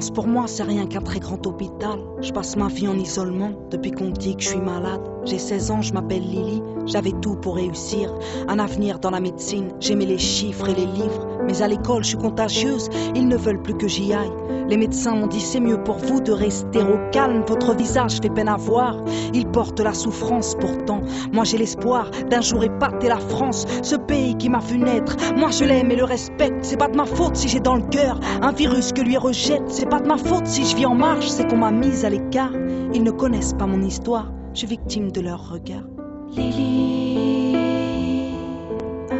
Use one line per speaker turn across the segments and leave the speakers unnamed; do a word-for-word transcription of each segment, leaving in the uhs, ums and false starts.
France, pour moi, c'est rien qu'un très grand hôpital. Je passe ma vie en isolement depuis qu'on me dit que je suis malade. J'ai seize ans, je m'appelle Lily. J'avais tout pour réussir. Un avenir dans la médecine. J'aimais les chiffres et les livres. Mais à l'école, je suis contagieuse. Ils ne veulent plus que j'y aille. Les médecins m'ont dit c'est mieux pour vous de rester au calme. Votre visage fait peine à voir. Il porte la souffrance pourtant. Moi j'ai l'espoir d'un jour épater la France. Ce pays qui m'a vu naître. Moi je l'aime et le respecte. C'est pas de ma faute si j'ai dans le cœur un virus que lui rejette. C'est pas de ma faute si je vis en marche. C'est qu'on m'a mise à l'écart. Ils ne connaissent pas mon histoire. Je suis victime de leur regard. Lily, oh,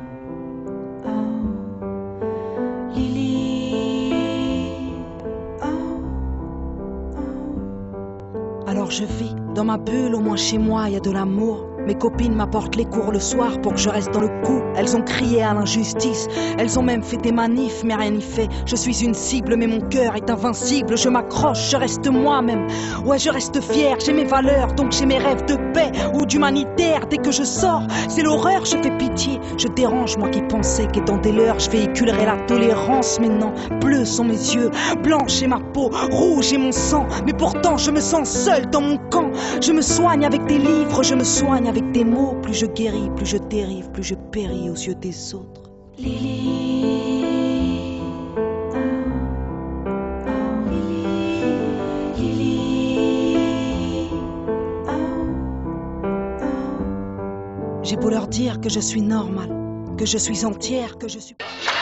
oh, Lily, oh, oh. Alors je vis dans ma bulle, au moins chez moi il y a de l'amour. Mes copines m'apportent les cours le soir pour que je reste dans le coup. Elles ont crié à l'injustice, elles ont même fait des manifs, mais rien n'y fait. Je suis une cible, mais mon cœur est invincible. Je m'accroche, je reste moi-même. Ouais, je reste fière, j'ai mes valeurs, donc j'ai mes rêves de paix ou d'humanitaire. Dès que je sors, c'est l'horreur, je fais pitié. Je dérange, moi qui pensais qu'étant des leurs, je véhiculerais la tolérance. Mais non, bleus sont mes yeux, blanche est ma peau, rouge est mon sang. Mais pourtant, je me sens seule dans mon camp. Je me soigne avec des livres, je me soigne avec des mots. Plus je guéris, plus je dérive, plus je péris aux yeux des autres. Lily, oh, oh, Lily, Lily, oh, oh. J'ai beau leur dire que je suis normale, que je suis entière, que je suis...